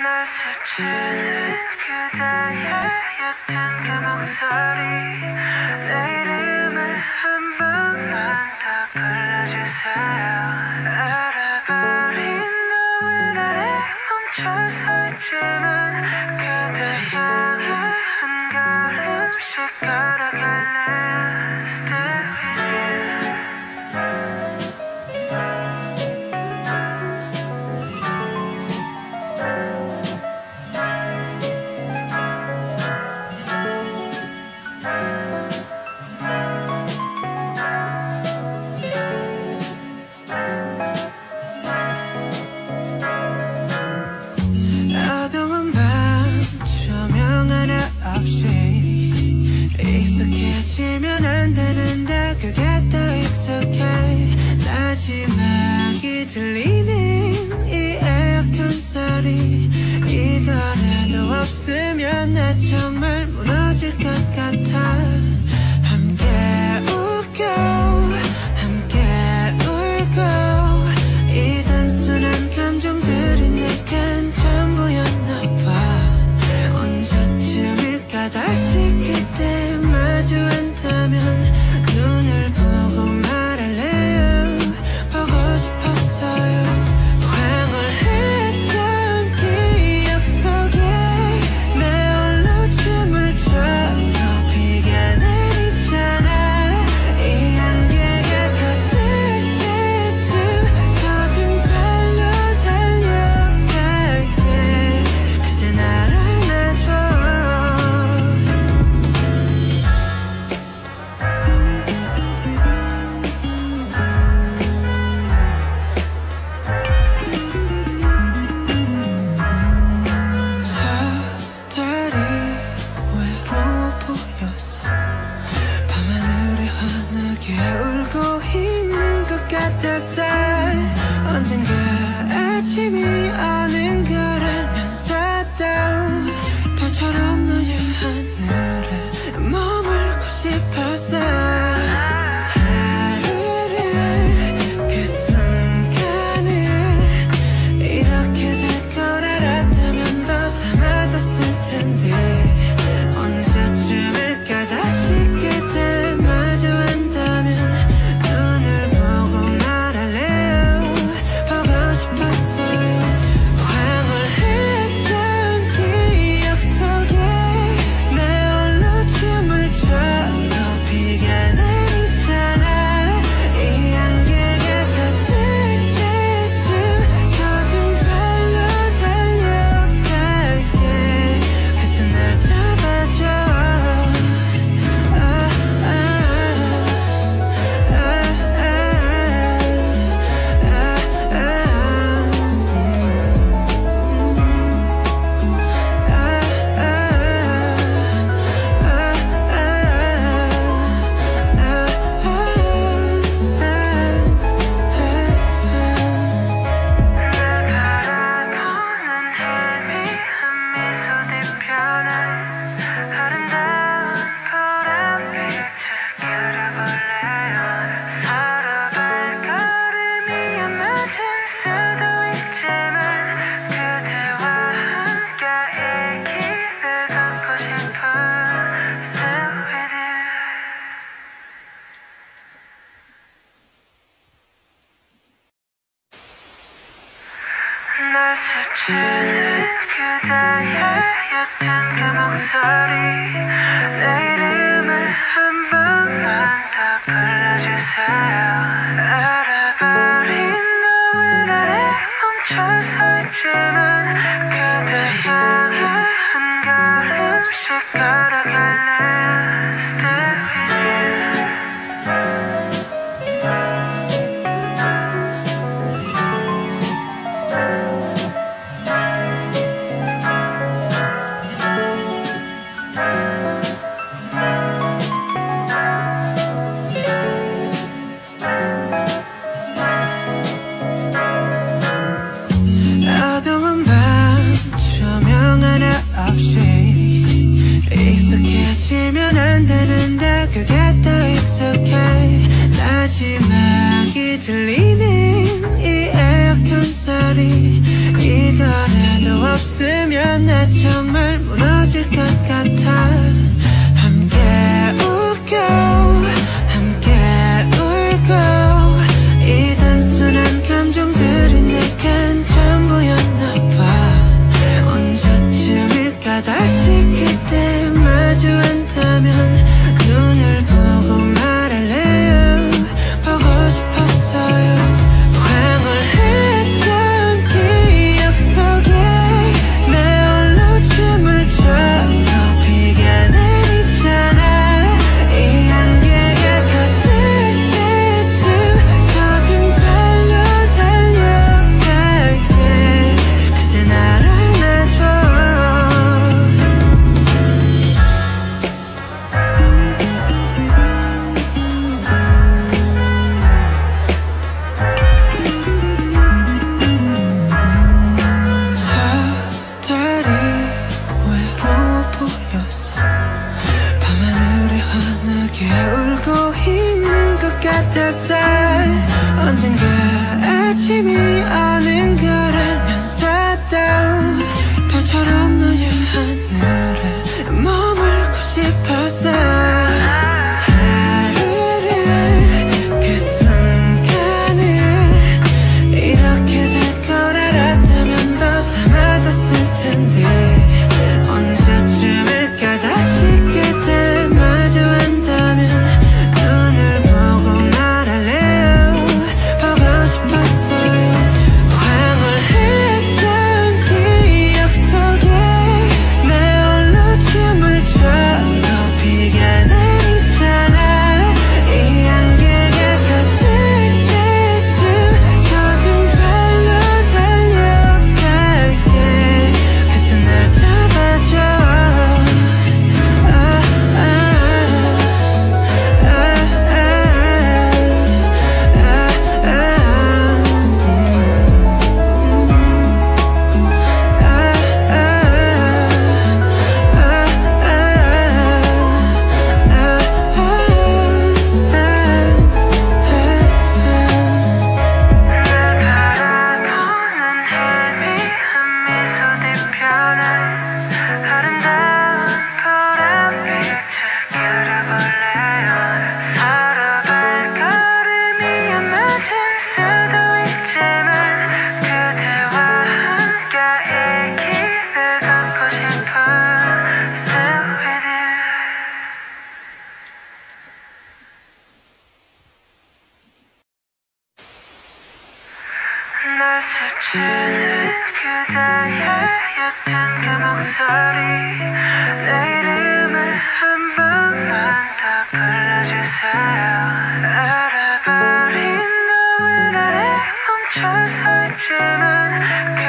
날 스치는 그대의 옅은 그 목소리 내 이름을 한 번만 더 불러주세요. 알아버린 너의 나를 멈춰서 있지만 그대 향해 한 걸음씩 걸어갈래요. Still with you. 어두운 밤 조명 하나 없이 익숙해지면 안 되는데 그게 더 익숙해. 마지막이 들리는 이 에어컨 소리 이거라도 없으면 나 정말 무너질 것 같아. 함께 웃고 함께 울고 이 단순한 감정들이 내겐 전부였나 봐. 언제쯤일까 다시 그때 마주한다면 눈을 보고 말할래요. 보고 싶었어요. 황홀했던 기억 속에 내 홀로 춤을 춰도 비가 내리잖아. 이 안개가 커질 때쯤 젖은 발로 달려갈게. 그때 날 안아줘. 저달이 외로워 보여서 밤하늘에 환하게 울고 있는 것 같았어. 언젠가 아침이 오는 걸 알면서도 별처럼 너의 하늘에 머물고 싶었어. 하루를 그 순간을 이렇게 될 걸 알았다면 더 담아뒀을 텐데. 언제쯤일까 다시 그때 마주한다면 눈을 보고 말할래요. 보고 싶었어요. 황홀했던 기억 속에 내 홀로 춤을 춰도 비가 내리잖아. 이 안개가 커질 때쯤 젖은 발로 달려갈게. 그때 날 잡아줘. 날 스치는 그대의 옅은 그 목소리 내 이름을 한 번만 더 불러주세요. 알아버린 너의 나를 멈춰서 있지만 그대 향해 한 걸음씩 걸어갈래요. Still with you. 어두운 밤 조명 하나 없이 익숙해지면 안 되는데 그게 더 익숙해. 마지막이 들리는 이 에어컨 소리 이거라도 없으면 많은 걸 알면서도 별처럼 너의 하늘에 머물고 싶었어. 날 스치는 그대의 옅은 그 목소리 내 이름을 한 번만 더 불러주세요. 알아버린 너의 나를 멈춰서 있지만